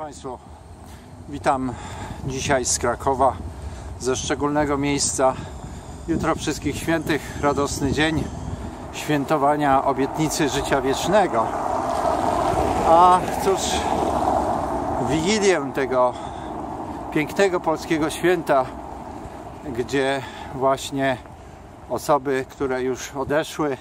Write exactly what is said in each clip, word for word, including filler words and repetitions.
Państwo, witam dzisiaj z Krakowa, ze szczególnego miejsca. Jutro Wszystkich Świętych, radosny dzień świętowania obietnicy życia wiecznego. A cóż, w Wigilię tego pięknego polskiego święta, gdzie właśnie osoby, które już odeszły,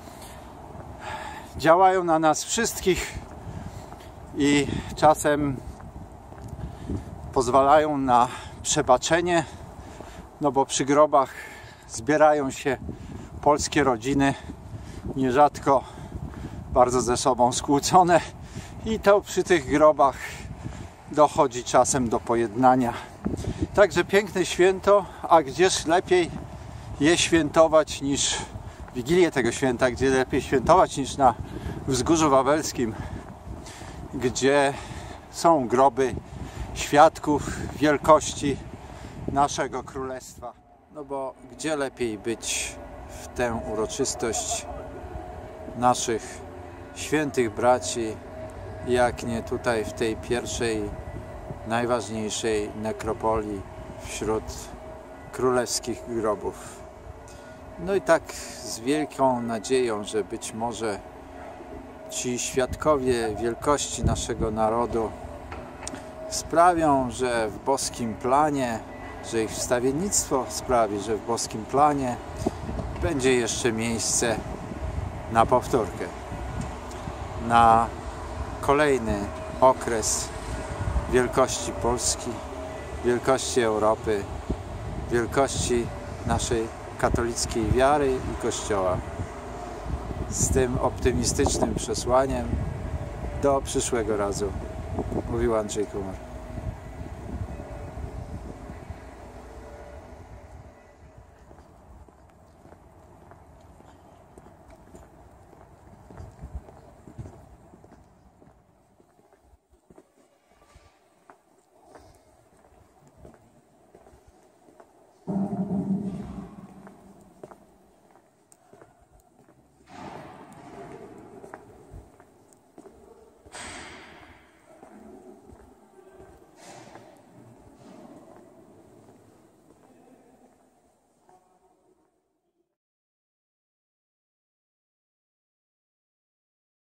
działają na nas wszystkich i czasem pozwalają na przebaczenie, no bo przy grobach zbierają się polskie rodziny, nierzadko bardzo ze sobą skłócone, i to przy tych grobach dochodzi czasem do pojednania. Także piękne święto, a gdzież lepiej je świętować niż Wigilię tego święta, gdzie lepiej świętować niż na Wzgórzu Wawelskim, gdzie są groby świadków wielkości naszego Królestwa. No bo gdzie lepiej być w tę uroczystość naszych świętych braci, jak nie tutaj w tej pierwszej, najważniejszej nekropolii wśród królewskich grobów. No i tak z wielką nadzieją, że być może ci świadkowie wielkości naszego narodu sprawią, że w boskim planie, że ich wstawiennictwo sprawi, że w boskim planie będzie jeszcze miejsce na powtórkę, na kolejny okres wielkości Polski, wielkości Europy, wielkości naszej katolickiej wiary i Kościoła. Z tym optymistycznym przesłaniem do przyszłego razu mówił Andrzej Kumar.